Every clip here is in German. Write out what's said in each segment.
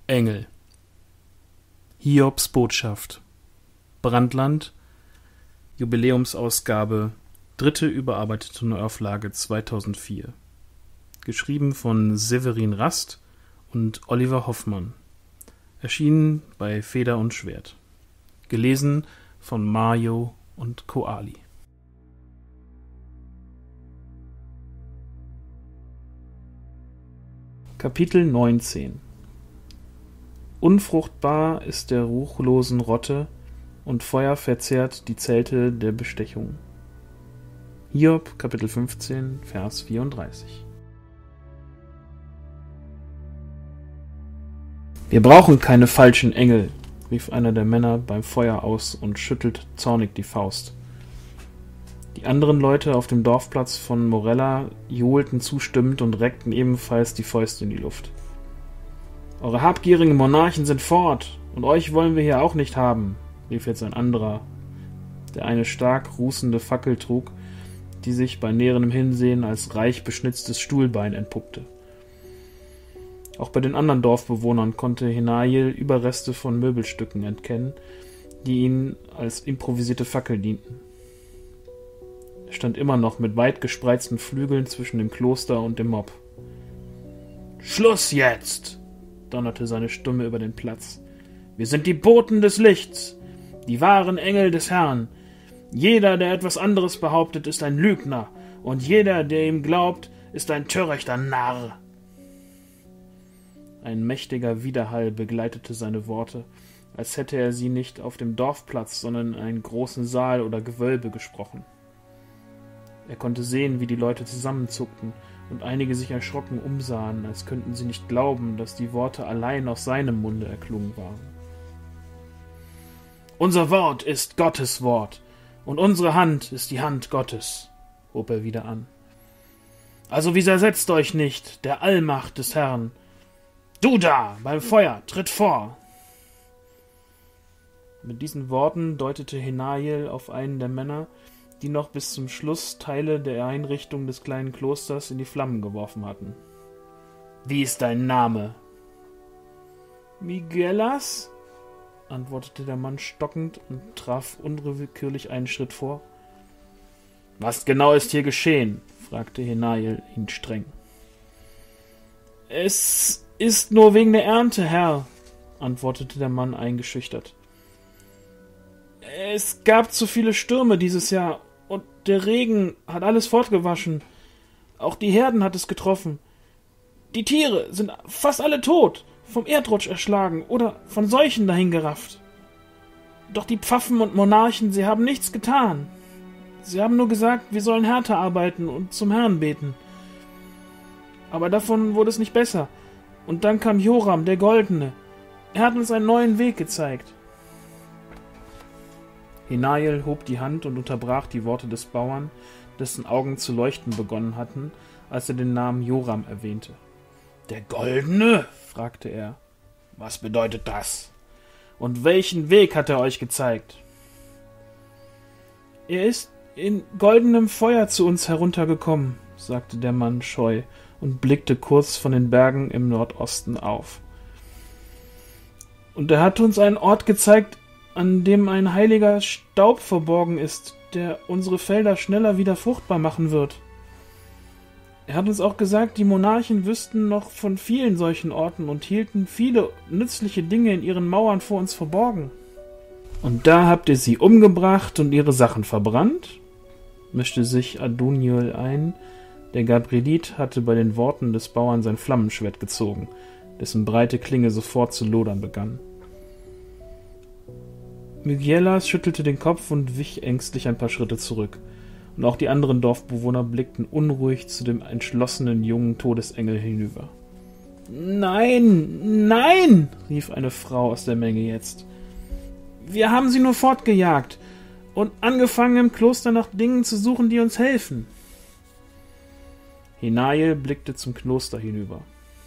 Engel. Hiobs Botschaft. Brandtland. Jubiläumsausgabe. 3. überarbeitete Neuauflage 2004. Geschrieben von Severin Rast und Oliver Hoffmann. Erschienen bei Feder und Schwert. Gelesen von Mario und Koali. Kapitel 19. Unfruchtbar ist der ruchlosen Rotte, und Feuer verzehrt die Zelte der Bestechung. Hiob, Kapitel 15, Vers 34. »Wir brauchen keine falschen Engel«, rief einer der Männer beim Feuer aus und schüttelte zornig die Faust. Die anderen Leute auf dem Dorfplatz von Morella johlten zustimmend und reckten ebenfalls die Fäuste in die Luft. »Eure habgierigen Monarchen sind fort, und euch wollen wir hier auch nicht haben«, rief jetzt ein anderer, der eine stark rußende Fackel trug, die sich bei näherem Hinsehen als reich beschnitztes Stuhlbein entpuppte. Auch bei den anderen Dorfbewohnern konnte Henail Überreste von Möbelstücken erkennen, die ihnen als improvisierte Fackel dienten. Er stand immer noch mit weit gespreizten Flügeln zwischen dem Kloster und dem Mob. »Schluss jetzt!« donnerte seine Stimme über den Platz. »Wir sind die Boten des Lichts, die wahren Engel des Herrn. Jeder, der etwas anderes behauptet, ist ein Lügner, und jeder, der ihm glaubt, ist ein törichter Narr.« Ein mächtiger Widerhall begleitete seine Worte, als hätte er sie nicht auf dem Dorfplatz, sondern in einem großen Saal oder Gewölbe gesprochen. Er konnte sehen, wie die Leute zusammenzuckten und einige sich erschrocken umsahen, als könnten sie nicht glauben, dass die Worte allein aus seinem Munde erklungen waren. »Unser Wort ist Gottes Wort, und unsere Hand ist die Hand Gottes«, hob er wieder an. »Also widersetzt euch nicht der Allmacht des Herrn. Du da, beim Feuer, tritt vor!« Mit diesen Worten deutete Henail auf einen der Männer, die noch bis zum Schluss Teile der Einrichtung des kleinen Klosters in die Flammen geworfen hatten. »Wie ist dein Name?« »Miguelas«, antwortete der Mann stockend und traf unwillkürlich einen Schritt vor. »Was genau ist hier geschehen?« fragte Henail ihn streng. »Es ist nur wegen der Ernte, Herr«, antwortete der Mann eingeschüchtert. »Es gab zu viele Stürme dieses Jahr, und der Regen hat alles fortgewaschen. Auch die Herden hat es getroffen. Die Tiere sind fast alle tot, vom Erdrutsch erschlagen oder von Seuchen dahingerafft. Doch die Pfaffen und Monarchen, sie haben nichts getan. Sie haben nur gesagt, wir sollen härter arbeiten und zum Herrn beten. Aber davon wurde es nicht besser. Und dann kam Joram, der Goldene. Er hat uns einen neuen Weg gezeigt.« Henail hob die Hand und unterbrach die Worte des Bauern, dessen Augen zu leuchten begonnen hatten, als er den Namen Joram erwähnte. »Der Goldene?« fragte er. »Was bedeutet das? Und welchen Weg hat er euch gezeigt?« »Er ist in goldenem Feuer zu uns heruntergekommen«, sagte der Mann scheu und blickte kurz von den Bergen im Nordosten auf. »Und er hat uns einen Ort gezeigt, an dem ein heiliger Staub verborgen ist, der unsere Felder schneller wieder fruchtbar machen wird. Er hat uns auch gesagt, die Monarchen wüssten noch von vielen solchen Orten und hielten viele nützliche Dinge in ihren Mauern vor uns verborgen.« »Und da habt ihr sie umgebracht und ihre Sachen verbrannt?« mischte sich Aduniel ein. Der Gabrielit hatte bei den Worten des Bauern sein Flammenschwert gezogen, dessen breite Klinge sofort zu lodern begann. Miguelas schüttelte den Kopf und wich ängstlich ein paar Schritte zurück, und auch die anderen Dorfbewohner blickten unruhig zu dem entschlossenen jungen Todesengel hinüber. »Nein, nein«, rief eine Frau aus der Menge jetzt. »Wir haben sie nur fortgejagt und angefangen, im Kloster nach Dingen zu suchen, die uns helfen.« Henail blickte zum Kloster hinüber.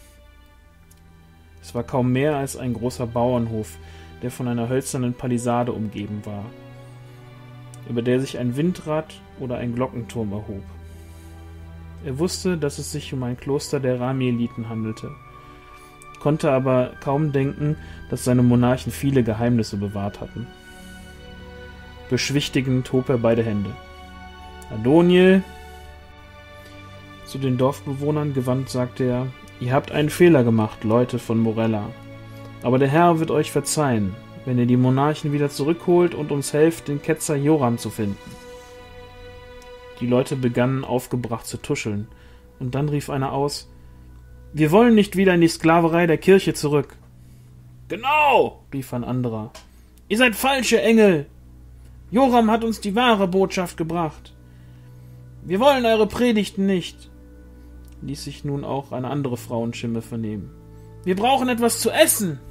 Es war kaum mehr als ein großer Bauernhof, der von einer hölzernen Palisade umgeben war, über der sich ein Windrad oder ein Glockenturm erhob. Er wusste, dass es sich um ein Kloster der Ramieliten handelte, konnte aber kaum denken, dass seine Monarchen viele Geheimnisse bewahrt hatten. Beschwichtigend hob er beide Hände. Adoniel! Zu den Dorfbewohnern gewandt sagte er, ihr habt einen Fehler gemacht, Leute von Morella. Aber der Herr wird euch verzeihen, wenn ihr die Monarchen wieder zurückholt und uns helft, den Ketzer Joram zu finden. Die Leute begannen aufgebracht zu tuscheln, und dann rief einer aus, wir wollen nicht wieder in die Sklaverei der Kirche zurück. Genau, rief ein anderer. Ihr seid falsche Engel. Joram hat uns die wahre Botschaft gebracht. Wir wollen eure Predigten nicht, ließ sich nun auch eine andere Frauenstimme vernehmen. Wir brauchen etwas zu essen.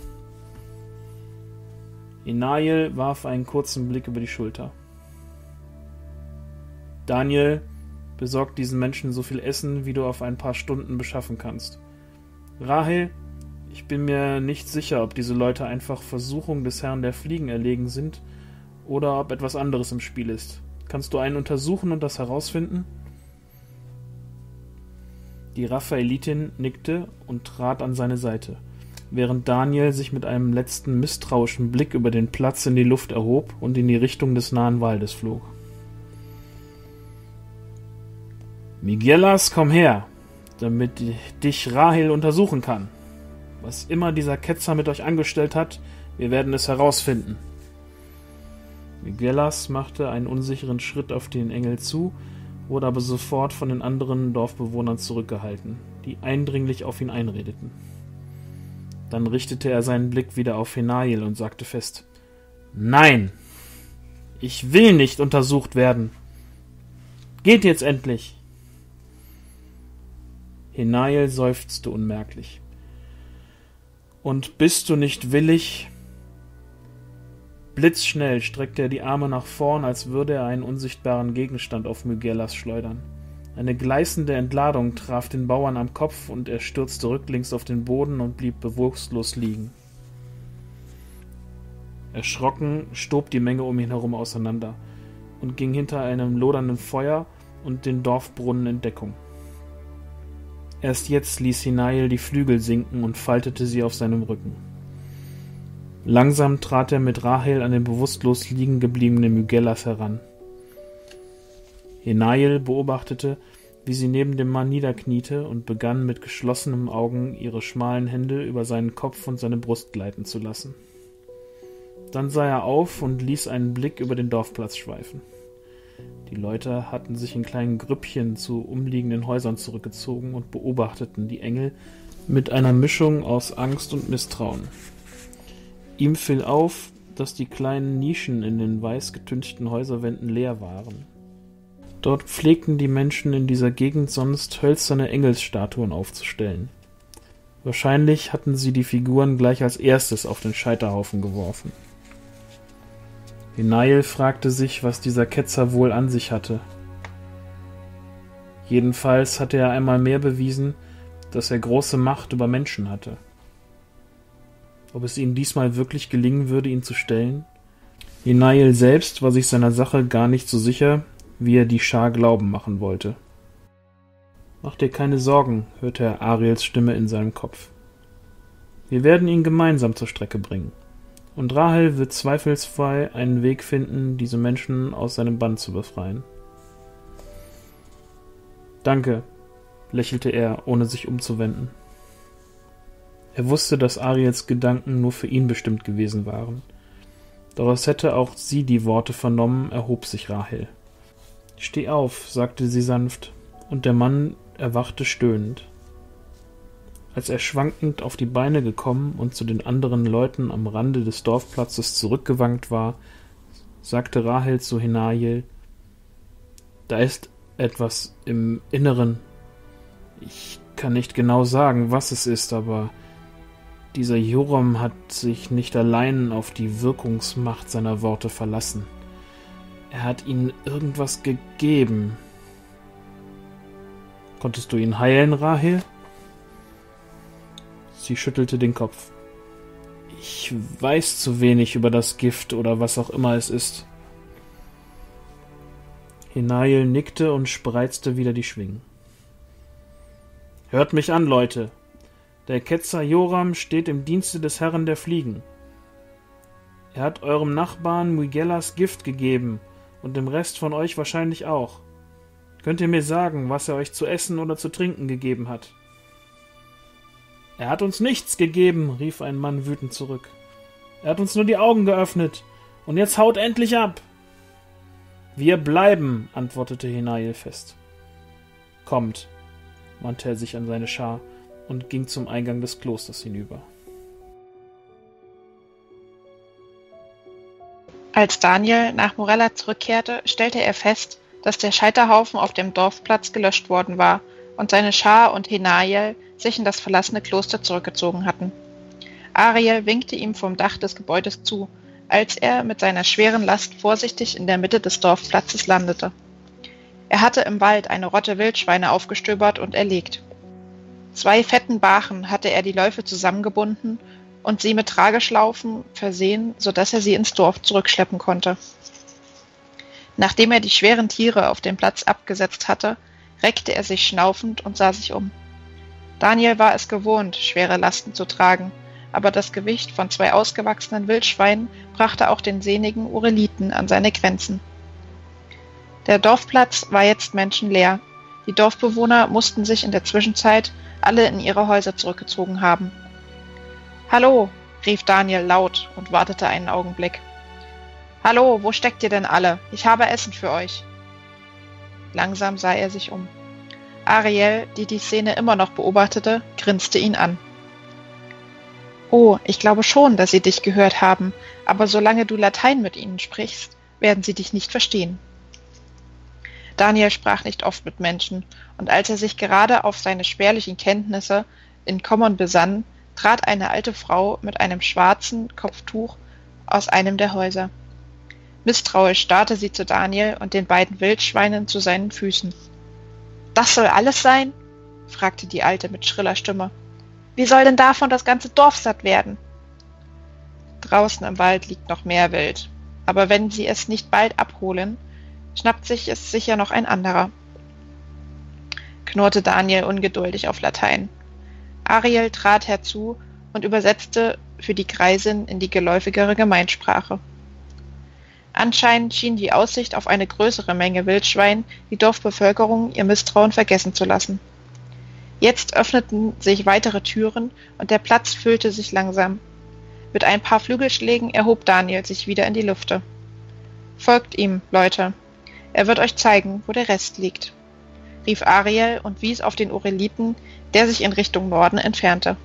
Enael warf einen kurzen Blick über die Schulter. Daniel, besorg diesen Menschen so viel Essen, wie du auf ein paar Stunden beschaffen kannst. Rahel, ich bin mir nicht sicher, ob diese Leute einfach Versuchung des Herrn der Fliegen erlegen sind oder ob etwas anderes im Spiel ist. Kannst du einen untersuchen und das herausfinden? Die Raphaelitin nickte und trat an seine Seite, während Daniel sich mit einem letzten misstrauischen Blick über den Platz in die Luft erhob und in die Richtung des nahen Waldes flog. Miguelas, komm her, damit dich Rahel untersuchen kann. Was immer dieser Ketzer mit euch angestellt hat, wir werden es herausfinden. Miguelas machte einen unsicheren Schritt auf den Engel zu, wurde aber sofort von den anderen Dorfbewohnern zurückgehalten, die eindringlich auf ihn einredeten. Dann richtete er seinen Blick wieder auf Enael und sagte fest, Nein, ich will nicht untersucht werden. Geht jetzt endlich! Enael seufzte unmerklich. Und bist du nicht willig? Blitzschnell streckte er die Arme nach vorn, als würde er einen unsichtbaren Gegenstand auf Miguelas schleudern. Eine gleißende Entladung traf den Bauern am Kopf und er stürzte rücklings auf den Boden und blieb bewusstlos liegen. Erschrocken stob die Menge um ihn herum auseinander und ging hinter einem lodernden Feuer und den Dorfbrunnen in Deckung. Erst jetzt ließ Enael die Flügel sinken und faltete sie auf seinem Rücken. Langsam trat er mit Rahel an den bewusstlos liegen gebliebenen Miguelas heran. Enael beobachtete, wie sie neben dem Mann niederkniete und begann mit geschlossenen Augen ihre schmalen Hände über seinen Kopf und seine Brust gleiten zu lassen. Dann sah er auf und ließ einen Blick über den Dorfplatz schweifen. Die Leute hatten sich in kleinen Grüppchen zu umliegenden Häusern zurückgezogen und beobachteten die Engel mit einer Mischung aus Angst und Misstrauen. Ihm fiel auf, dass die kleinen Nischen in den weiß getünchten Häuserwänden leer waren. Dort pflegten die Menschen in dieser Gegend sonst hölzerne Engelsstatuen aufzustellen. Wahrscheinlich hatten sie die Figuren gleich als erstes auf den Scheiterhaufen geworfen. Enael fragte sich, was dieser Ketzer wohl an sich hatte. Jedenfalls hatte er einmal mehr bewiesen, dass er große Macht über Menschen hatte. Ob es ihm diesmal wirklich gelingen würde, ihn zu stellen? Enael selbst war sich seiner Sache gar nicht so sicher, wie er die Schar glauben machen wollte. »Mach dir keine Sorgen«, hörte er Ariels Stimme in seinem Kopf. »Wir werden ihn gemeinsam zur Strecke bringen. Und Rahel wird zweifelsfrei einen Weg finden, diese Menschen aus seinem Bann zu befreien.« »Danke«, lächelte er, ohne sich umzuwenden. Er wusste, dass Ariels Gedanken nur für ihn bestimmt gewesen waren. Doch als hätte auch sie die Worte vernommen, erhob sich Rahel. »Steh auf«, sagte sie sanft, und der Mann erwachte stöhnend. Als er schwankend auf die Beine gekommen und zu den anderen Leuten am Rande des Dorfplatzes zurückgewankt war, sagte Rahel zu Enael, »Da ist etwas im Inneren. Ich kann nicht genau sagen, was es ist, aber dieser Joram hat sich nicht allein auf die Wirkungsmacht seiner Worte verlassen. Er hat ihnen irgendwas gegeben.« »Konntest du ihn heilen, Rahel?« Sie schüttelte den Kopf. »Ich weiß zu wenig über das Gift oder was auch immer es ist.« Enael nickte und spreizte wieder die Schwingen. »Hört mich an, Leute. Der Ketzer Joram steht im Dienste des Herren der Fliegen. Er hat eurem Nachbarn Muigellas Gift gegeben und dem Rest von euch wahrscheinlich auch. Könnt ihr mir sagen, was er euch zu essen oder zu trinken gegeben hat?« »Er hat uns nichts gegeben«, rief ein Mann wütend zurück. »Er hat uns nur die Augen geöffnet. Und jetzt haut endlich ab!« »Wir bleiben«, antwortete Henail fest. »Kommt«, wandte er sich an seine Schar und ging zum Eingang des Klosters hinüber. Als Daniel nach Morella zurückkehrte, stellte er fest, dass der Scheiterhaufen auf dem Dorfplatz gelöscht worden war und seine Schar und Henail sich in das verlassene Kloster zurückgezogen hatten. Ariel winkte ihm vom Dach des Gebäudes zu, als er mit seiner schweren Last vorsichtig in der Mitte des Dorfplatzes landete. Er hatte im Wald eine Rotte Wildschweine aufgestöbert und erlegt. 2 fetten Bachen hatte er die Läufe zusammengebunden und sie mit Trageschlaufen versehen, sodass er sie ins Dorf zurückschleppen konnte. Nachdem er die schweren Tiere auf den Platz abgesetzt hatte, reckte er sich schnaufend und sah sich um. Daniel war es gewohnt, schwere Lasten zu tragen, aber das Gewicht von 2 ausgewachsenen Wildschweinen brachte auch den sehnigen Ureliten an seine Grenzen. Der Dorfplatz war jetzt menschenleer. Die Dorfbewohner mussten sich in der Zwischenzeit alle in ihre Häuser zurückgezogen haben. »Hallo«, rief Daniel laut und wartete einen Augenblick. »Hallo, wo steckt ihr denn alle? Ich habe Essen für euch.« Langsam sah er sich um. Ariel, die die Szene immer noch beobachtete, grinste ihn an. »Oh, ich glaube schon, dass sie dich gehört haben, aber solange du Latein mit ihnen sprichst, werden sie dich nicht verstehen.« Daniel sprach nicht oft mit Menschen, und als er sich gerade auf seine spärlichen Kenntnisse in Common besann, trat eine alte Frau mit einem schwarzen Kopftuch aus einem der Häuser. Misstrauisch starrte sie zu Daniel und den beiden Wildschweinen zu seinen Füßen. »Das soll alles sein?« fragte die Alte mit schriller Stimme. »Wie soll denn davon das ganze Dorf satt werden?« »Draußen im Wald liegt noch mehr Wild, aber wenn sie es nicht bald abholen, schnappt sich es sicher noch ein anderer«, knurrte Daniel ungeduldig auf Latein. Ariel trat herzu und übersetzte für die Greisin in die geläufigere Gemeinsprache. Anscheinend schien die Aussicht auf eine größere Menge Wildschwein die Dorfbevölkerung ihr Misstrauen vergessen zu lassen. Jetzt öffneten sich weitere Türen und der Platz füllte sich langsam. Mit ein paar Flügelschlägen erhob Daniel sich wieder in die Lüfte. »Folgt ihm, Leute. Er wird euch zeigen, wo der Rest liegt«, rief Ariel und wies auf den Ureliten, der sich in Richtung Norden entfernte.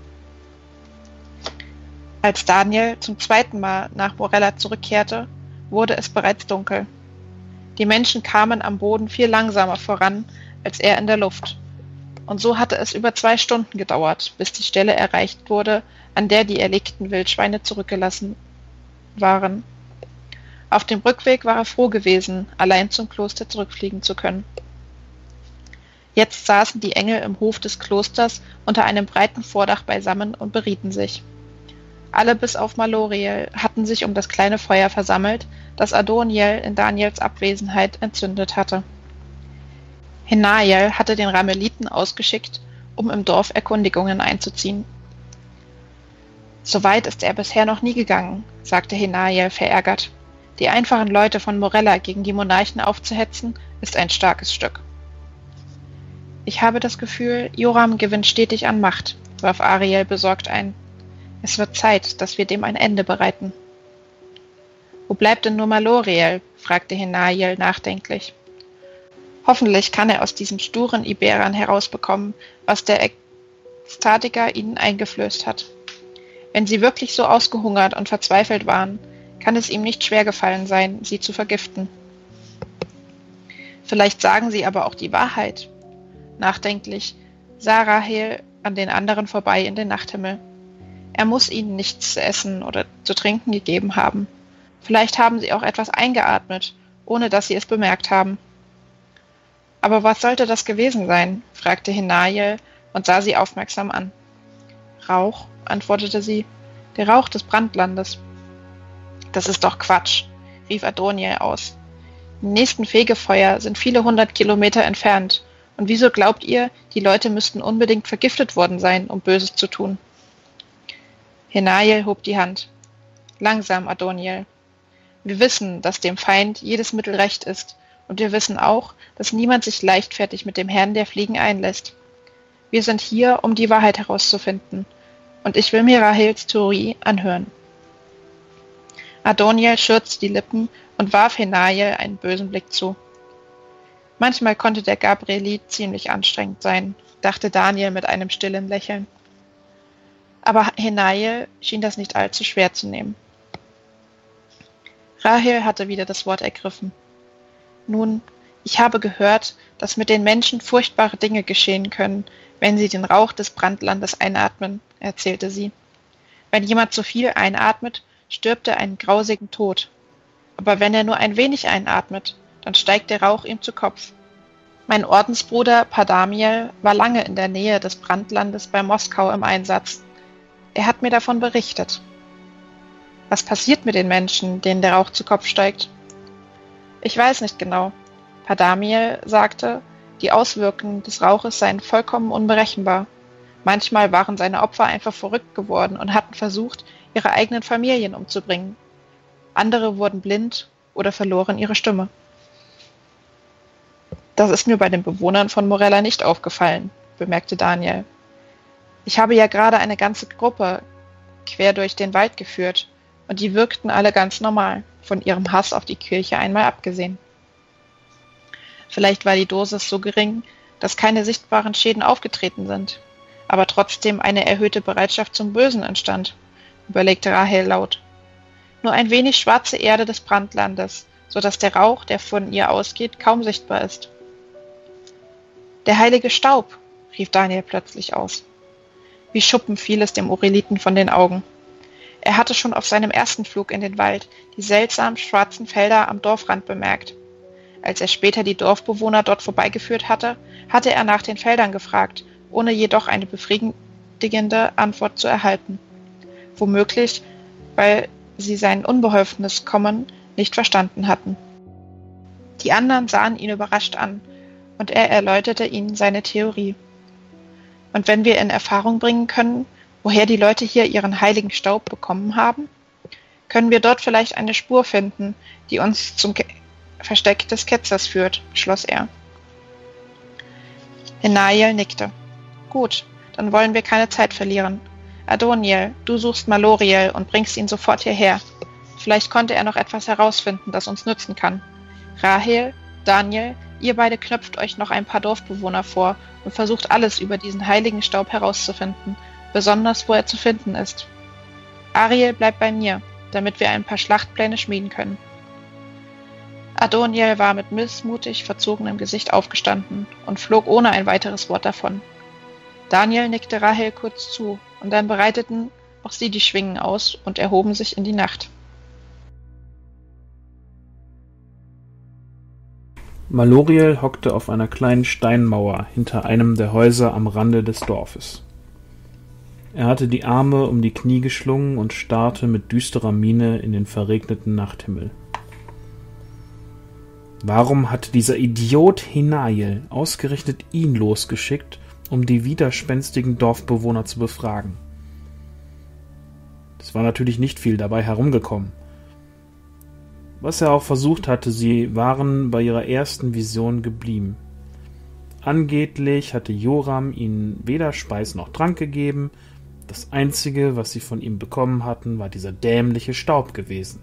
Als Daniel zum 2. Mal nach Morella zurückkehrte, wurde es bereits dunkel. Die Menschen kamen am Boden viel langsamer voran als er in der Luft. Und so hatte es über 2 Stunden gedauert, bis die Stelle erreicht wurde, an der die erlegten Wildschweine zurückgelassen waren. Auf dem Rückweg war er froh gewesen, allein zum Kloster zurückfliegen zu können. Jetzt saßen die Engel im Hof des Klosters unter einem breiten Vordach beisammen und berieten sich. Alle bis auf Maloriel hatten sich um das kleine Feuer versammelt, das Adoniel in Daniels Abwesenheit entzündet hatte. Henail hatte den Rameliten ausgeschickt, um im Dorf Erkundigungen einzuziehen. »So weit ist er bisher noch nie gegangen«, sagte Henail verärgert. »Die einfachen Leute von Morella gegen die Monarchen aufzuhetzen, ist ein starkes Stück.« »Ich habe das Gefühl, Joram gewinnt stetig an Macht«, warf Ariel besorgt ein. »Es wird Zeit, dass wir dem ein Ende bereiten.« »Wo bleibt denn nur Maloriel?« fragte Henail nachdenklich. »Hoffentlich kann er aus diesen sturen Iberern herausbekommen, was der Ekstatiker ihnen eingeflößt hat. Wenn sie wirklich so ausgehungert und verzweifelt waren, kann es ihm nicht schwer gefallen sein, sie zu vergiften. Vielleicht sagen sie aber auch die Wahrheit.« Nachdenklich sah Rahel an den anderen vorbei in den Nachthimmel. Er muss ihnen nichts zu essen oder zu trinken gegeben haben. Vielleicht haben sie auch etwas eingeatmet, ohne dass sie es bemerkt haben. »Aber was sollte das gewesen sein?« fragte Henail und sah sie aufmerksam an. »Rauch«, antwortete sie, »der Rauch des Brandlandes.« »Das ist doch Quatsch«, rief Adoniel aus. »Die nächsten Fegefeuer sind viele 100 Kilometer entfernt, Und wieso glaubt ihr, die Leute müssten unbedingt vergiftet worden sein, um Böses zu tun? Henael hob die Hand. Langsam, Adoniel. Wir wissen, dass dem Feind jedes Mittel recht ist, und wir wissen auch, dass niemand sich leichtfertig mit dem Herrn der Fliegen einlässt. Wir sind hier, um die Wahrheit herauszufinden, und ich will mir Rahels Theorie anhören. Adoniel schürzte die Lippen und warf Henael einen bösen Blick zu. Manchmal konnte der Gabrielit ziemlich anstrengend sein, dachte Daniel mit einem stillen Lächeln. Aber Henael schien das nicht allzu schwer zu nehmen. Rahel hatte wieder das Wort ergriffen. Nun, ich habe gehört, dass mit den Menschen furchtbare Dinge geschehen können, wenn sie den Rauch des Brandlandes einatmen, erzählte sie. Wenn jemand zu viel einatmet, stirbt er einen grausigen Tod. Aber wenn er nur ein wenig einatmet, dann steigt der Rauch ihm zu Kopf. Mein Ordensbruder Padamiel war lange in der Nähe des Brandlandes bei Moskau im Einsatz. Er hat mir davon berichtet. Was passiert mit den Menschen, denen der Rauch zu Kopf steigt? Ich weiß nicht genau. Padamiel sagte, die Auswirkungen des Rauches seien vollkommen unberechenbar. Manchmal waren seine Opfer einfach verrückt geworden und hatten versucht, ihre eigenen Familien umzubringen. Andere wurden blind oder verloren ihre Stimme. Das ist mir bei den Bewohnern von Morella nicht aufgefallen, bemerkte Daniel. Ich habe ja gerade eine ganze Gruppe quer durch den Wald geführt, und die wirkten alle ganz normal, von ihrem Hass auf die Kirche einmal abgesehen. Vielleicht war die Dosis so gering, dass keine sichtbaren Schäden aufgetreten sind, aber trotzdem eine erhöhte Bereitschaft zum Bösen entstand, überlegte Rahel laut. Nur ein wenig schwarze Erde des Brandlandes, so dass der Rauch, der von ihr ausgeht, kaum sichtbar ist. Der heilige Staub, rief Daniel plötzlich aus. Wie Schuppen fiel es dem Ureliten von den Augen. Er hatte schon auf seinem ersten Flug in den Wald die seltsam schwarzen Felder am Dorfrand bemerkt. Als er später die Dorfbewohner dort vorbeigeführt hatte, hatte er nach den Feldern gefragt, ohne jedoch eine befriedigende Antwort zu erhalten. Womöglich, weil sie sein unbeholfenes Kommen nicht verstanden hatten. Die anderen sahen ihn überrascht an, und er erläuterte ihnen seine Theorie. Und wenn wir in Erfahrung bringen können, woher die Leute hier ihren heiligen Staub bekommen haben, können wir dort vielleicht eine Spur finden, die uns zum Versteck des Ketzers führt, schloss er. Henael nickte. Gut, dann wollen wir keine Zeit verlieren. Adoniel, du suchst Maloriel und bringst ihn sofort hierher. Vielleicht konnte er noch etwas herausfinden, das uns nützen kann. Rahel, Daniel, ihr beide knöpft euch noch ein paar Dorfbewohner vor und versucht alles über diesen heiligen Staub herauszufinden, besonders wo er zu finden ist. Ariel bleibt bei mir, damit wir ein paar Schlachtpläne schmieden können. Adoniel war mit missmutig verzogenem Gesicht aufgestanden und flog ohne ein weiteres Wort davon. Daniel nickte Rahel kurz zu, und dann breiteten auch sie die Schwingen aus und erhoben sich in die Nacht. Maloriel hockte auf einer kleinen Steinmauer hinter einem der Häuser am Rande des Dorfes. Er hatte die Arme um die Knie geschlungen und starrte mit düsterer Miene in den verregneten Nachthimmel. Warum hatte dieser Idiot Henael ausgerechnet ihn losgeschickt, um die widerspenstigen Dorfbewohner zu befragen? Es war natürlich nicht viel dabei herumgekommen. Was er auch versucht hatte, sie waren bei ihrer ersten Vision geblieben. Angeblich hatte Joram ihnen weder Speis noch Trank gegeben. Das Einzige, was sie von ihm bekommen hatten, war dieser dämliche Staub gewesen.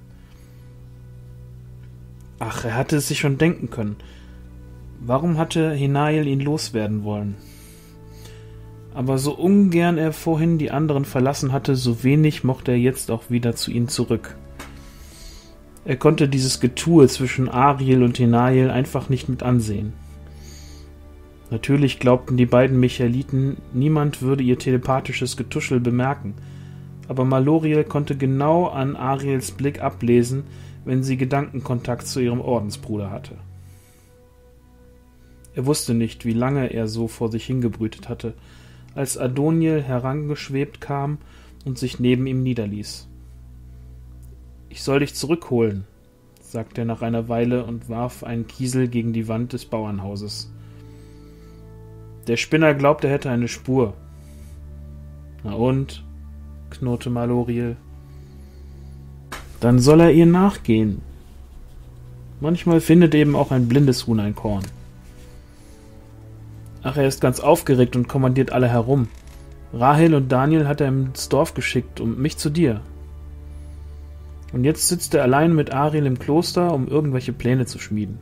Ach, er hatte es sich schon denken können. Warum hatte Henael ihn loswerden wollen? Aber so ungern er vorhin die anderen verlassen hatte, so wenig mochte er jetzt auch wieder zu ihnen zurück. Er konnte dieses Getue zwischen Ariel und Henael einfach nicht mit ansehen. Natürlich glaubten die beiden Mechaliten, niemand würde ihr telepathisches Getuschel bemerken, aber Maloriel konnte genau an Ariels Blick ablesen, wenn sie Gedankenkontakt zu ihrem Ordensbruder hatte. Er wusste nicht, wie lange er so vor sich hingebrütet hatte, als Adoniel herangeschwebt kam und sich neben ihm niederließ. »Ich soll dich zurückholen«, sagte er nach einer Weile und warf einen Kiesel gegen die Wand des Bauernhauses. Der Spinner glaubt, er hätte eine Spur. Na und? Knurrte Maloriel. Dann soll er ihr nachgehen. Manchmal findet eben auch ein blindes Huhn ein Korn. Ach, er ist ganz aufgeregt und kommandiert alle herum. Rahel und Daniel hat er ins Dorf geschickt und mich zu dir. Und jetzt sitzt er allein mit Ariel im Kloster, um irgendwelche Pläne zu schmieden.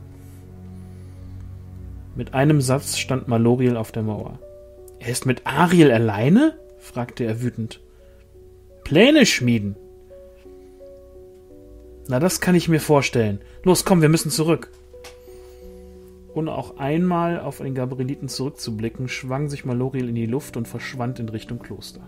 Mit einem Satz stand Maloriel auf der Mauer. Er ist mit Ariel alleine? Fragte er wütend. Pläne schmieden? Na, das kann ich mir vorstellen. Los, komm, wir müssen zurück. Ohne auch einmal auf den Gabrieliten zurückzublicken, schwang sich Maloriel in die Luft und verschwand in Richtung Kloster.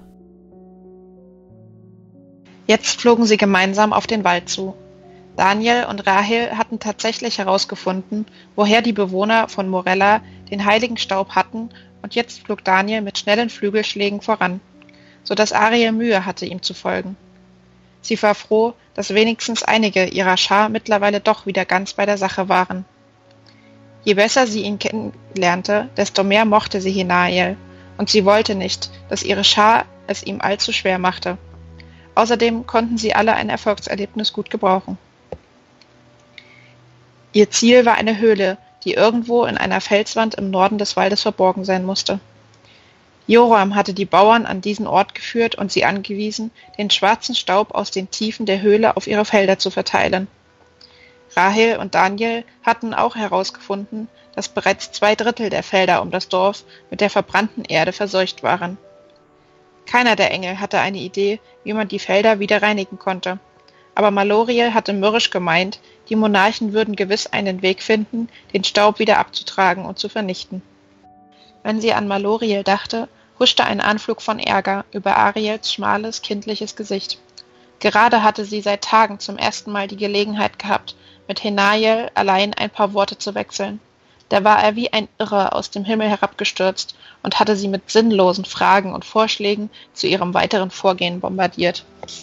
Jetzt flogen sie gemeinsam auf den Wald zu. Daniel und Rahel hatten tatsächlich herausgefunden, woher die Bewohner von Morella den heiligen Staub hatten, und jetzt flog Daniel mit schnellen Flügelschlägen voran, so dass Ariel Mühe hatte, ihm zu folgen. Sie war froh, dass wenigstens einige ihrer Schar mittlerweile doch wieder ganz bei der Sache waren. Je besser sie ihn kennenlernte, desto mehr mochte sie Hineael, und sie wollte nicht, dass ihre Schar es ihm allzu schwer machte. Außerdem konnten sie alle ein Erfolgserlebnis gut gebrauchen. Ihr Ziel war eine Höhle, die irgendwo in einer Felswand im Norden des Waldes verborgen sein musste. Joram hatte die Bauern an diesen Ort geführt und sie angewiesen, den schwarzen Staub aus den Tiefen der Höhle auf ihre Felder zu verteilen. Rahel und Daniel hatten auch herausgefunden, dass bereits 2/3 der Felder um das Dorf mit der verbrannten Erde verseucht waren. Keiner der Engel hatte eine Idee, wie man die Felder wieder reinigen konnte, aber Maloriel hatte mürrisch gemeint, die Monarchen würden gewiss einen Weg finden, den Staub wieder abzutragen und zu vernichten. Wenn sie an Maloriel dachte, huschte ein Anflug von Ärger über Ariels schmales, kindliches Gesicht. Gerade hatte sie seit Tagen zum ersten Mal die Gelegenheit gehabt, mit Hineael allein ein paar Worte zu wechseln. Da war er wie ein Irrer aus dem Himmel herabgestürzt und hatte sie mit sinnlosen Fragen und Vorschlägen zu ihrem weiteren Vorgehen bombardiert.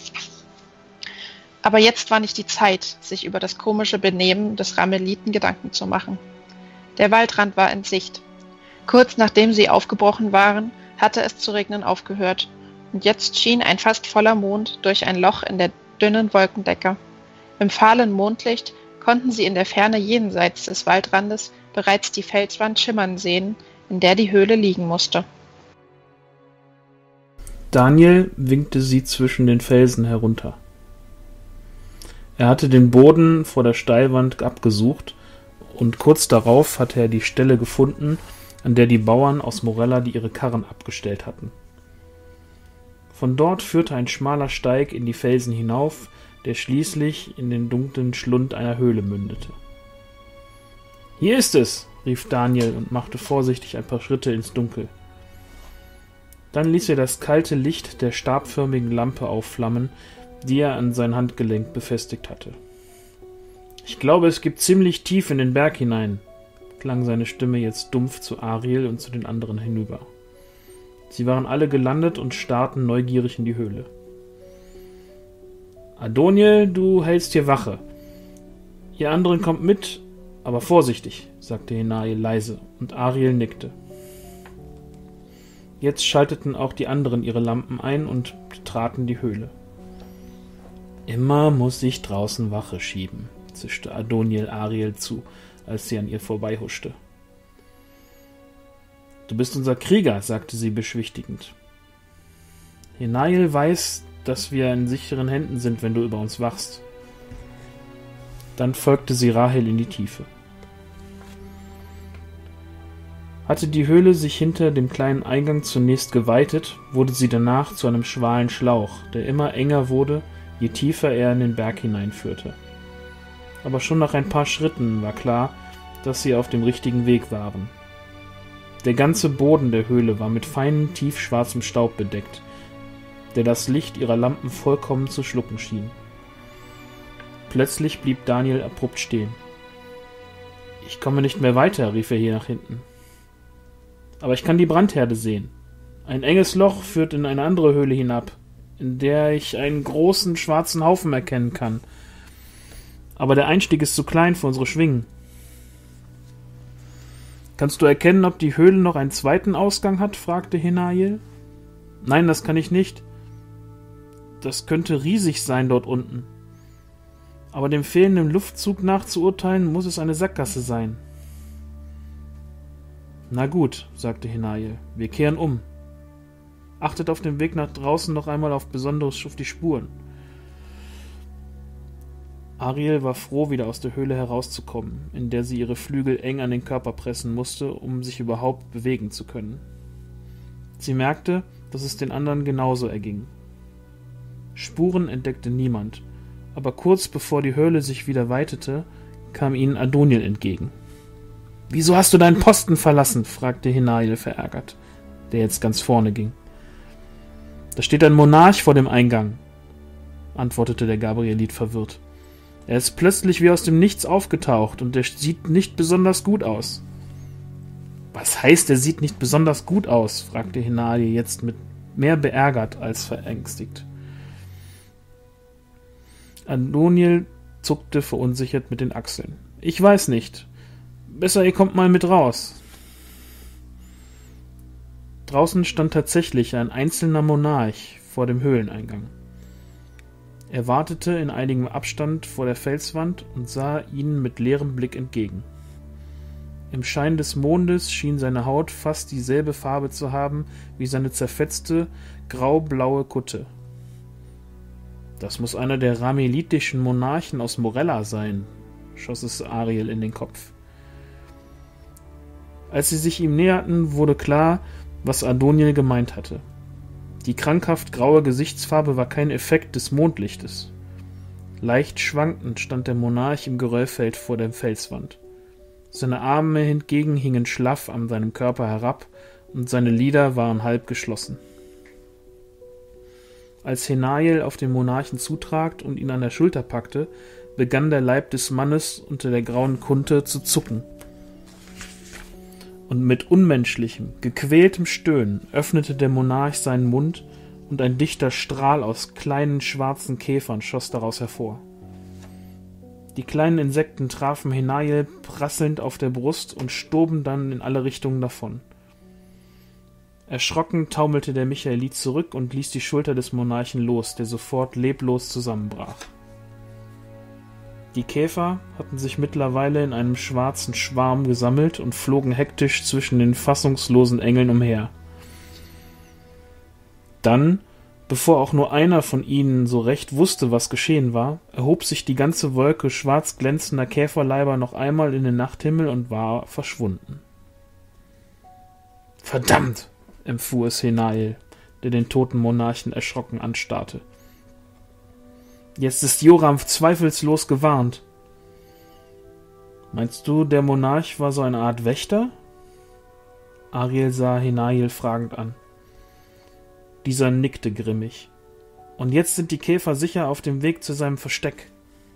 Aber jetzt war nicht die Zeit, sich über das komische Benehmen des Rameliten Gedanken zu machen. Der Waldrand war in Sicht. Kurz nachdem sie aufgebrochen waren, hatte es zu regnen aufgehört, und jetzt schien ein fast voller Mond durch ein Loch in der dünnen Wolkendecke. Im fahlen Mondlicht konnten sie in der Ferne jenseits des Waldrandes bereits die Felswand schimmern sehen, in der die Höhle liegen musste. Daniel winkte sie zwischen den Felsen herunter. Er hatte den Boden vor der Steilwand abgesucht, und kurz darauf hatte er die Stelle gefunden, an der die Bauern aus Morella ihre Karren abgestellt hatten. Von dort führte ein schmaler Steig in die Felsen hinauf, der schließlich in den dunklen Schlund einer Höhle mündete. »Hier ist es«, rief Daniel und machte vorsichtig ein paar Schritte ins Dunkel. Dann ließ er das kalte Licht der stabförmigen Lampe aufflammen, die er an sein Handgelenk befestigt hatte. »Ich glaube, es gibt ziemlich tief in den Berg hinein«, klang seine Stimme jetzt dumpf zu Ariel und zu den anderen hinüber. Sie waren alle gelandet und starrten neugierig in die Höhle. »Adoniel, du hältst hier Wache. Ihr anderen kommt mit, aber vorsichtig«, sagte Hineael leise, und Ariel nickte. Jetzt schalteten auch die anderen ihre Lampen ein und betraten die Höhle. »Immer muss ich draußen Wache schieben«, zischte Adoniel Ariel zu, als sie an ihr vorbeihuschte. »Du bist unser Krieger«, sagte sie beschwichtigend. »Hineael weiß, dass wir in sicheren Händen sind, wenn du über uns wachst.« Dann folgte sie Rahel in die Tiefe. Hatte die Höhle sich hinter dem kleinen Eingang zunächst geweitet, wurde sie danach zu einem schmalen Schlauch, der immer enger wurde, je tiefer er in den Berg hineinführte. Aber schon nach ein paar Schritten war klar, dass sie auf dem richtigen Weg waren. Der ganze Boden der Höhle war mit feinem, tiefschwarzem Staub bedeckt, der das Licht ihrer Lampen vollkommen zu schlucken schien. Plötzlich blieb Daniel abrupt stehen. »Ich komme nicht mehr weiter«, rief er hier nach hinten. »Aber ich kann die Brandherde sehen. Ein enges Loch führt in eine andere Höhle hinab, in der ich einen großen, schwarzen Haufen erkennen kann. Aber der Einstieg ist zu klein für unsere Schwingen.« Kannst du erkennen, ob die Höhle noch einen zweiten Ausgang hat? Fragte Henail. Nein, das kann ich nicht. Das könnte riesig sein dort unten. Aber dem fehlenden Luftzug nachzuurteilen, muss es eine Sackgasse sein. Na gut, sagte Henail, wir kehren um. Achtet auf dem Weg nach draußen noch einmal auf die Spuren. Ariel war froh, wieder aus der Höhle herauszukommen, in der sie ihre Flügel eng an den Körper pressen musste, um sich überhaupt bewegen zu können. Sie merkte, dass es den anderen genauso erging. Spuren entdeckte niemand, aber kurz bevor die Höhle sich wieder weitete, kam ihnen Adoniel entgegen. »Wieso hast du deinen Posten verlassen?« fragte Henail verärgert, der jetzt ganz vorne ging. »Da steht ein Monarch vor dem Eingang«, antwortete der Gabrielit verwirrt. »Er ist plötzlich wie aus dem Nichts aufgetaucht und er sieht nicht besonders gut aus.« »Was heißt, er sieht nicht besonders gut aus?« fragte Henail jetzt mit mehr beärgert als verängstigt. Adoniel zuckte verunsichert mit den Achseln. »Ich weiß nicht. Besser, ihr kommt mal mit raus.« Draußen stand tatsächlich ein einzelner Monarch vor dem Höhleneingang. Er wartete in einigem Abstand vor der Felswand und sah ihnen mit leerem Blick entgegen. Im Schein des Mondes schien seine Haut fast dieselbe Farbe zu haben wie seine zerfetzte, graublaue Kutte. »Das muss einer der ramelitischen Monarchen aus Morella sein«, schoss es Ariel in den Kopf. Als sie sich ihm näherten, wurde klar, was Adoniel gemeint hatte. Die krankhaft graue Gesichtsfarbe war kein Effekt des Mondlichtes. Leicht schwankend stand der Monarch im Geröllfeld vor der Felswand. Seine Arme hingegen hingen schlaff an seinem Körper herab und seine Lider waren halb geschlossen. Als Henail auf den Monarchen zutrat und ihn an der Schulter packte, begann der Leib des Mannes unter der grauen Kunte zu zucken. Und mit unmenschlichem, gequältem Stöhnen öffnete der Monarch seinen Mund und ein dichter Strahl aus kleinen schwarzen Käfern schoss daraus hervor. Die kleinen Insekten trafen Henail prasselnd auf der Brust und stoben dann in alle Richtungen davon. Erschrocken taumelte der Michaelit zurück und ließ die Schulter des Monarchen los, der sofort leblos zusammenbrach. Die Käfer hatten sich mittlerweile in einem schwarzen Schwarm gesammelt und flogen hektisch zwischen den fassungslosen Engeln umher. Dann, bevor auch nur einer von ihnen so recht wusste, was geschehen war, erhob sich die ganze Wolke schwarz glänzender Käferleiber noch einmal in den Nachthimmel und war verschwunden. »Verdammt!« empfuhr es Henail, der den toten Monarchen erschrocken anstarrte. »Jetzt ist Joram zweifellos gewarnt.« »Meinst du, der Monarch war so eine Art Wächter?« Ariel sah Henail fragend an. Dieser nickte grimmig. »Und jetzt sind die Käfer sicher auf dem Weg zu seinem Versteck.«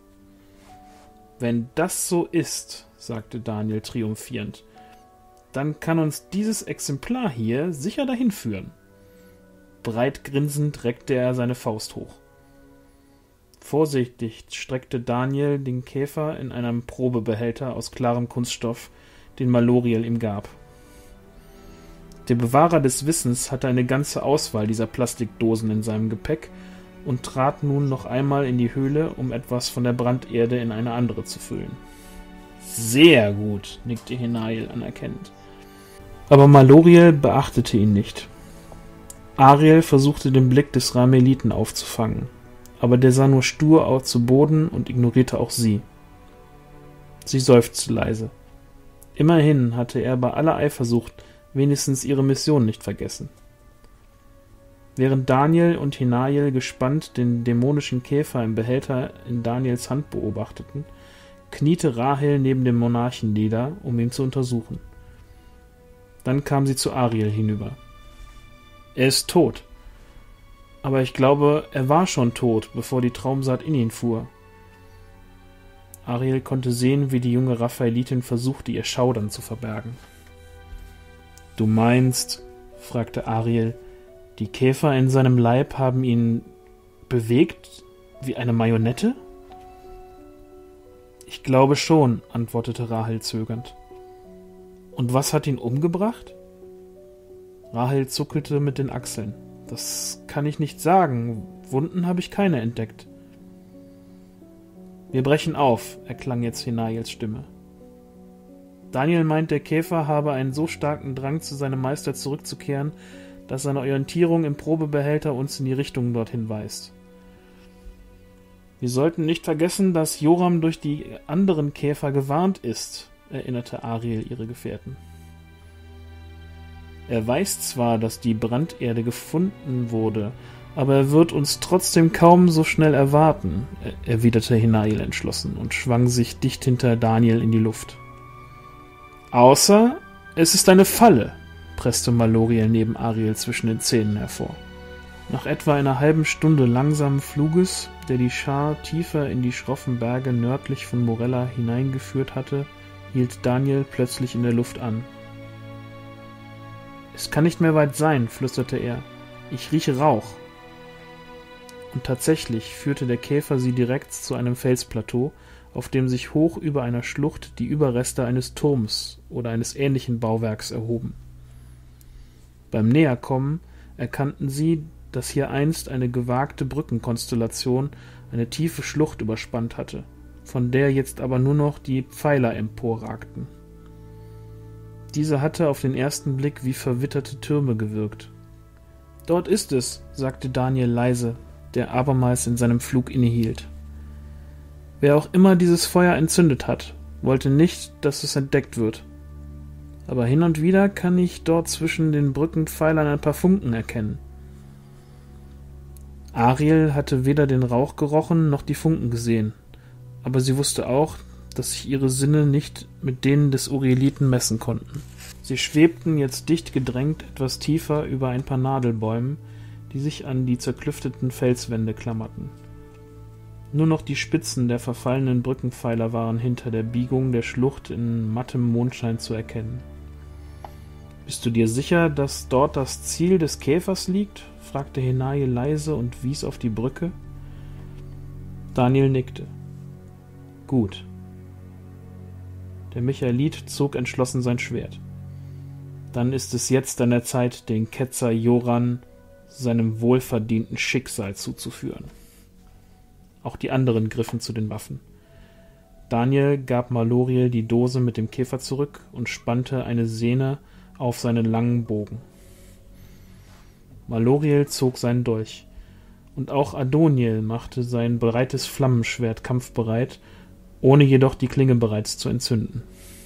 »Wenn das so ist«, sagte Daniel triumphierend, »dann kann uns dieses Exemplar hier sicher dahin führen.« Breit grinsend reckte er seine Faust hoch. Vorsichtig streckte Daniel den Käfer in einem Probebehälter aus klarem Kunststoff, den Maloriel ihm gab. Der Bewahrer des Wissens hatte eine ganze Auswahl dieser Plastikdosen in seinem Gepäck und trat nun noch einmal in die Höhle, um etwas von der Branderde in eine andere zu füllen. »Sehr gut«, nickte Henail anerkennend. Aber Maloriel beachtete ihn nicht. Ariel versuchte den Blick des Rameliten aufzufangen, aber der sah nur stur zu Boden und ignorierte auch sie. Sie seufzte leise. Immerhin hatte er bei aller Eifersucht wenigstens ihre Mission nicht vergessen. Während Daniel und Henail gespannt den dämonischen Käfer im Behälter in Daniels Hand beobachteten, kniete Rahel neben dem Monarchen nieder, um ihn zu untersuchen. Dann kam sie zu Ariel hinüber. »Er ist tot. Aber ich glaube, er war schon tot, bevor die Traumsaat in ihn fuhr.« Ariel konnte sehen, wie die junge Raphaelitin versuchte, ihr Schaudern zu verbergen. »Du meinst«, fragte Ariel, »die Käfer in seinem Leib haben ihn bewegt wie eine Marionette?« »Ich glaube schon«, antwortete Rahel zögernd. Und was hat ihn umgebracht? Rahel zuckelte mit den Achseln. Das kann ich nicht sagen. Wunden habe ich keine entdeckt. Wir brechen auf, erklang jetzt Hinayels Stimme. Daniel meint, der Käfer habe einen so starken Drang, zu seinem Meister zurückzukehren, dass seine Orientierung im Probebehälter uns in die Richtung dorthin weist. Wir sollten nicht vergessen, dass Joram durch die anderen Käfer gewarnt ist, erinnerte Ariel ihre Gefährten. Er weiß zwar, dass die Branderde gefunden wurde, aber er wird uns trotzdem kaum so schnell erwarten, erwiderte Hinayel entschlossen und schwang sich dicht hinter Daniel in die Luft. Außer es ist eine Falle, presste Maloriel neben Ariel zwischen den Zähnen hervor. Nach etwa einer halben Stunde langsamen Fluges, der die Schar tiefer in die schroffen Berge nördlich von Morella hineingeführt hatte, hielt Daniel plötzlich in der Luft an. »Es kann nicht mehr weit sein«, flüsterte er. »Ich rieche Rauch.« Und tatsächlich führte der Käfer sie direkt zu einem Felsplateau, auf dem sich hoch über einer Schlucht die Überreste eines Turms oder eines ähnlichen Bauwerks erhoben. Beim Näherkommen erkannten sie, dass hier einst eine gewagte Brückenkonstellation eine tiefe Schlucht überspannt hatte, von der jetzt aber nur noch die Pfeiler emporragten. Diese hatte auf den ersten Blick wie verwitterte Türme gewirkt. »Dort ist es«, sagte Daniel leise, der abermals in seinem Flug innehielt. »Wer auch immer dieses Feuer entzündet hat, wollte nicht, dass es entdeckt wird. Aber hin und wieder kann ich dort zwischen den Brückenpfeilern ein paar Funken erkennen.« Ariel hatte weder den Rauch gerochen noch die Funken gesehen, aber sie wusste auch, dass sich ihre Sinne nicht mit denen des Urieliten messen konnten. Sie schwebten jetzt dicht gedrängt etwas tiefer über ein paar Nadelbäumen, die sich an die zerklüfteten Felswände klammerten. Nur noch die Spitzen der verfallenen Brückenpfeiler waren hinter der Biegung der Schlucht in mattem Mondschein zu erkennen. »Bist du dir sicher, dass dort das Ziel des Käfers liegt?« fragte Hinayel leise und wies auf die Brücke. Daniel nickte. »Gut.« Der Michaelit zog entschlossen sein Schwert. »Dann ist es jetzt an der Zeit, den Ketzer Joran seinem wohlverdienten Schicksal zuzuführen.« Auch die anderen griffen zu den Waffen. Daniel gab Maloriel die Dose mit dem Käfer zurück und spannte eine Sehne auf seinen langen Bogen. Maloriel zog seinen Dolch, und auch Adoniel machte sein breites Flammenschwert kampfbereit, ohne jedoch die Klinge bereits zu entzünden.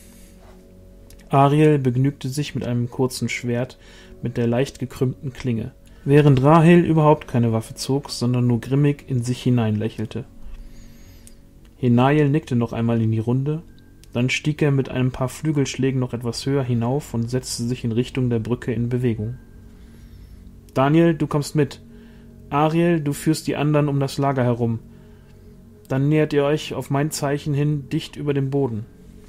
Ariel begnügte sich mit einem kurzen Schwert mit der leicht gekrümmten Klinge, während Rahel überhaupt keine Waffe zog, sondern nur grimmig in sich hinein lächelte. Hinayel nickte noch einmal in die Runde, dann stieg er mit ein paar Flügelschlägen noch etwas höher hinauf und setzte sich in Richtung der Brücke in Bewegung. »Daniel, du kommst mit. Ariel, du führst die anderen um das Lager herum. Dann nähert ihr euch auf mein Zeichen hin dicht über dem Boden.«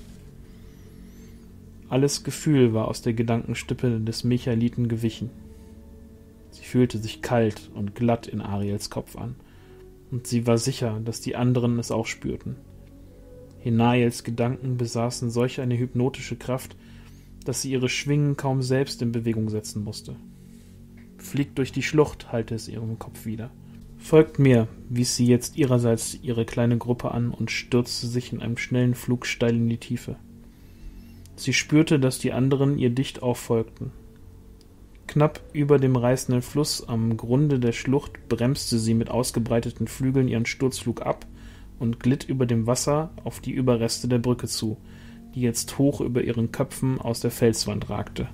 Alles Gefühl war aus der Gedankenstippe des Michaeliten gewichen. Sie fühlte sich kalt und glatt in Ariels Kopf an, und sie war sicher, dass die anderen es auch spürten. Hinayels Gedanken besaßen solch eine hypnotische Kraft, dass sie ihre Schwingen kaum selbst in Bewegung setzen musste. »Fliegt durch die Schlucht«, hallte es ihrem Kopf wieder. »Folgt mir«, wies sie jetzt ihrerseits ihre kleine Gruppe an und stürzte sich in einem schnellen Flug steil in die Tiefe. Sie spürte, dass die anderen ihr dicht auffolgten. Knapp über dem reißenden Fluss am Grunde der Schlucht bremste sie mit ausgebreiteten Flügeln ihren Sturzflug ab und glitt über dem Wasser auf die Überreste der Brücke zu, die jetzt hoch über ihren Köpfen aus der Felswand ragte.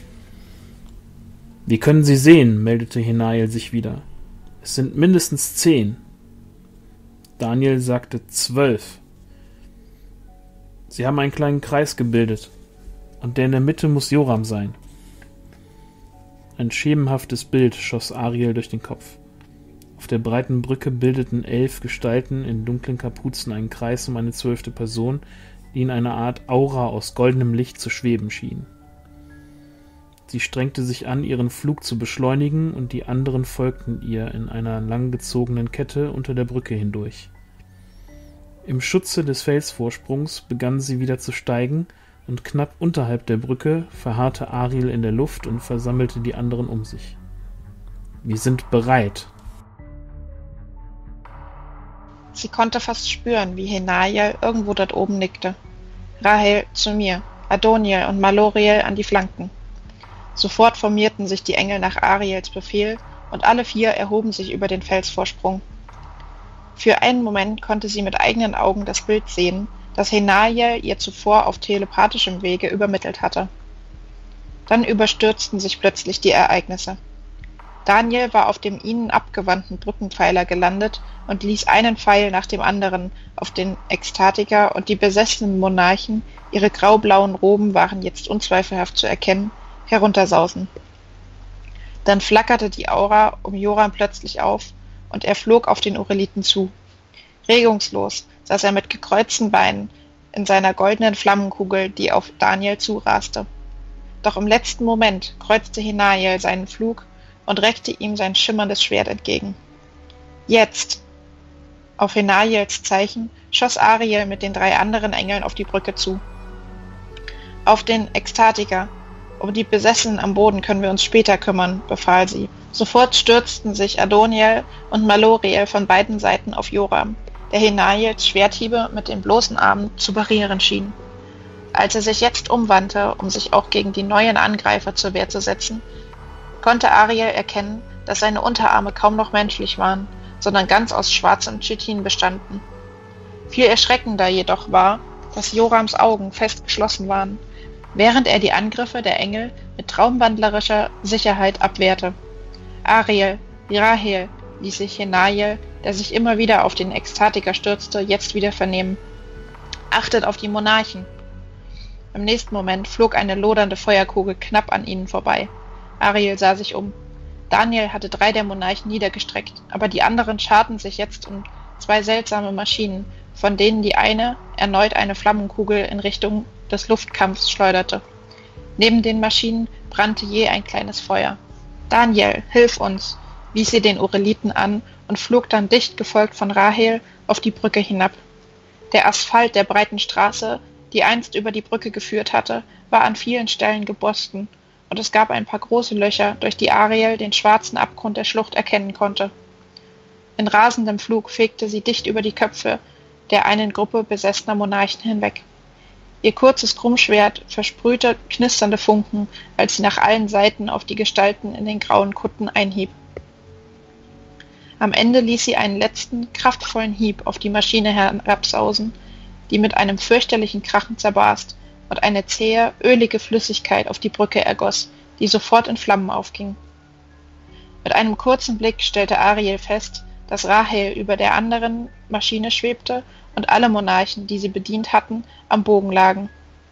»Wir können sie sehen«, meldete Hinayel sich wieder. »Es sind mindestens 10. Daniel sagte 12. Sie haben einen kleinen Kreis gebildet, und der in der Mitte muss Joram sein.« Ein schemenhaftes Bild schoss Ariel durch den Kopf. Auf der breiten Brücke bildeten 11 Gestalten in dunklen Kapuzen einen Kreis um eine 12. Person, die in einer Art Aura aus goldenem Licht zu schweben schien. Sie strengte sich an, ihren Flug zu beschleunigen, und die anderen folgten ihr in einer langgezogenen Kette unter der Brücke hindurch. Im Schutze des Felsvorsprungs begann sie wieder zu steigen, und knapp unterhalb der Brücke verharrte Ariel in der Luft und versammelte die anderen um sich. Wir sind bereit. Sie konnte fast spüren, wie Henariel irgendwo dort oben nickte. Rahel zu mir, Adoniel und Maloriel an die Flanken. Sofort formierten sich die Engel nach Ariels Befehl und alle 4 erhoben sich über den Felsvorsprung. Für einen Moment konnte sie mit eigenen Augen das Bild sehen, das Henariel ihr zuvor auf telepathischem Wege übermittelt hatte. Dann überstürzten sich plötzlich die Ereignisse. Daniel war auf dem ihnen abgewandten Brückenpfeiler gelandet und ließ einen Pfeil nach dem anderen auf den Ekstatiker und die besessenen Monarchen, ihre graublauen Roben waren jetzt unzweifelhaft zu erkennen, heruntersausen. Dann flackerte die Aura um Joram plötzlich auf und er flog auf den Ureliten zu. Regungslos saß er mit gekreuzten Beinen in seiner goldenen Flammenkugel, die auf Daniel zuraste. Doch im letzten Moment kreuzte Henariel seinen Flug und reckte ihm sein schimmerndes Schwert entgegen. Jetzt! Auf Henariels Zeichen schoss Ariel mit den 3 anderen Engeln auf die Brücke zu. Auf den Ekstatiker! Um die Besessenen am Boden können wir uns später kümmern, befahl sie. Sofort stürzten sich Adoniel und Maloriel von beiden Seiten auf Joram, der Henariels Schwerthiebe mit den bloßen Armen zu parieren schien. Als er sich jetzt umwandte, um sich auch gegen die neuen Angreifer zur Wehr zu setzen, konnte Ariel erkennen, dass seine Unterarme kaum noch menschlich waren, sondern ganz aus schwarzem Chitin bestanden. Viel erschreckender jedoch war, dass Jorams Augen fest geschlossen waren, während er die Angriffe der Engel mit traumwandlerischer Sicherheit abwehrte. Ariel, Rahel, ließ sich Henariel, der sich immer wieder auf den Ekstatiker stürzte, jetzt wieder vernehmen. Achtet auf die Monarchen! Im nächsten Moment flog eine lodernde Feuerkugel knapp an ihnen vorbei. Ariel sah sich um. Daniel hatte 3 der Monarchen niedergestreckt, aber die anderen scharten sich jetzt um 2 seltsame Maschinen, von denen die eine erneut eine Flammenkugel in Richtung des Luftkampfs schleuderte. Neben den Maschinen brannte je ein kleines Feuer. »Daniel, hilf uns«, wies sie den Ureliten an und flog dann dicht gefolgt von Rahel auf die Brücke hinab. Der Asphalt der breiten Straße, die einst über die Brücke geführt hatte, war an vielen Stellen geborsten, und es gab ein paar große Löcher, durch die Ariel den schwarzen Abgrund der Schlucht erkennen konnte. In rasendem Flug fegte sie dicht über die Köpfe der einen Gruppe besessener Monarchen hinweg. Ihr kurzes Krummschwert versprühte knisternde Funken, als sie nach allen Seiten auf die Gestalten in den grauen Kutten einhieb. Am Ende ließ sie einen letzten, kraftvollen Hieb auf die Maschine herabsausen, die mit einem fürchterlichen Krachen zerbarst und eine zähe, ölige Flüssigkeit auf die Brücke ergoss, die sofort in Flammen aufging. Mit einem kurzen Blick stellte Ariel fest, dass Rahel über der anderen Maschine schwebte und alle Monarchen, die sie bedient hatten, am Bogen lagen.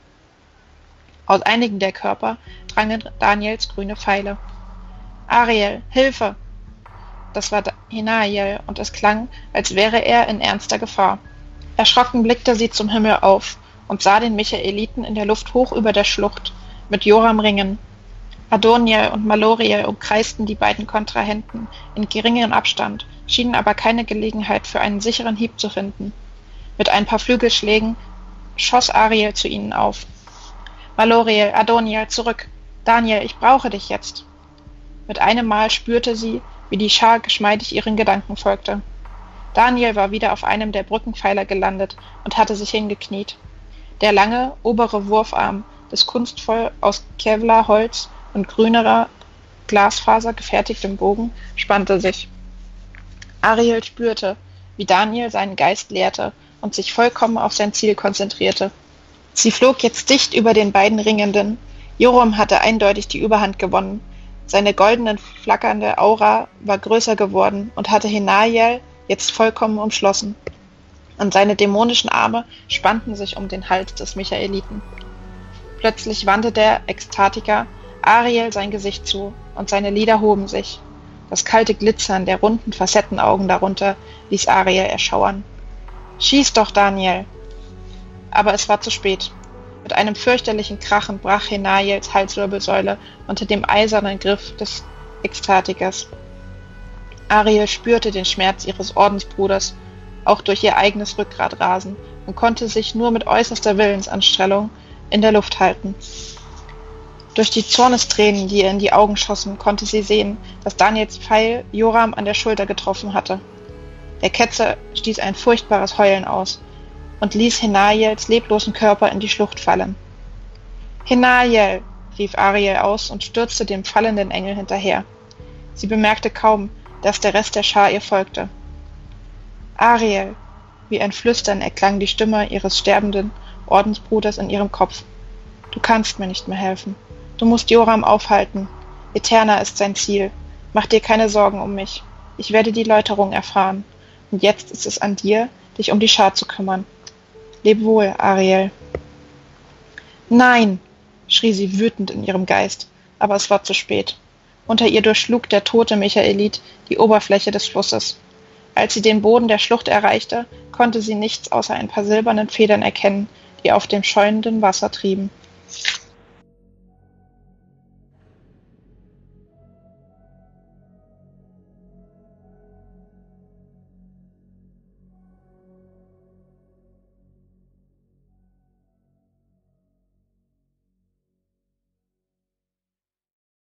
Aus einigen der Körper drangen Daniels grüne Pfeile. »Ariel, Hilfe!« Das war Henariel, und es klang, als wäre er in ernster Gefahr. Erschrocken blickte sie zum Himmel auf und sah den Michaeliten in der Luft hoch über der Schlucht, mit Joram ringen. Adoniel und Maloriel umkreisten die beiden Kontrahenten in geringem Abstand, schienen aber keine Gelegenheit für einen sicheren Hieb zu finden. Mit ein paar Flügelschlägen schoss Ariel zu ihnen auf. »Maloriel, Adoniel, zurück! Daniel, ich brauche dich jetzt!« Mit einem Mal spürte sie, wie die Schar geschmeidig ihren Gedanken folgte. Daniel war wieder auf einem der Brückenpfeiler gelandet und hatte sich hingekniet. Der lange, obere Wurfarm des kunstvoll aus Kevlar-Holz und grünerer Glasfaser gefertigtem Bogen spannte sich. Ariel spürte, wie Daniel seinen Geist leerte und sich vollkommen auf sein Ziel konzentrierte. Sie flog jetzt dicht über den beiden Ringenden. Joram hatte eindeutig die Überhand gewonnen. Seine goldenen, flackernde Aura war größer geworden und hatte Henariel jetzt vollkommen umschlossen. Und seine dämonischen Arme spannten sich um den Hals des Michaeliten. Plötzlich wandte der Ekstatiker Ariel sein Gesicht zu, und seine Lider hoben sich. Das kalte Glitzern der runden Facettenaugen darunter ließ Ariel erschauern. »Schieß doch, Daniel!« Aber es war zu spät. Mit einem fürchterlichen Krachen brach Henariels Halswirbelsäule unter dem eisernen Griff des Ekstatikers. Ariel spürte den Schmerz ihres Ordensbruders auch durch ihr eigenes Rückgrat rasen und konnte sich nur mit äußerster Willensanstrengung in der Luft halten. Durch die Zornestränen, die ihr in die Augen schossen, konnte sie sehen, dass Daniels Pfeil Joram an der Schulter getroffen hatte. Der Ketzer stieß ein furchtbares Heulen aus und ließ Henariels leblosen Körper in die Schlucht fallen. »Henariel«, rief Ariel aus und stürzte dem fallenden Engel hinterher. Sie bemerkte kaum, dass der Rest der Schar ihr folgte. »Ariel«, wie ein Flüstern erklang die Stimme ihres sterbenden Ordensbruders in ihrem Kopf. »Du kannst mir nicht mehr helfen. Du musst Joram aufhalten. Eterna ist sein Ziel. Mach dir keine Sorgen um mich. Ich werde die Läuterung erfahren. Und jetzt ist es an dir, dich um die Schar zu kümmern. Leb wohl, Ariel.« »Nein«, schrie sie wütend in ihrem Geist, aber es war zu spät. Unter ihr durchschlug der tote Michaelit die Oberfläche des Flusses. Als sie den Boden der Schlucht erreichte, konnte sie nichts außer ein paar silbernen Federn erkennen, die auf dem schäumenden Wasser trieben.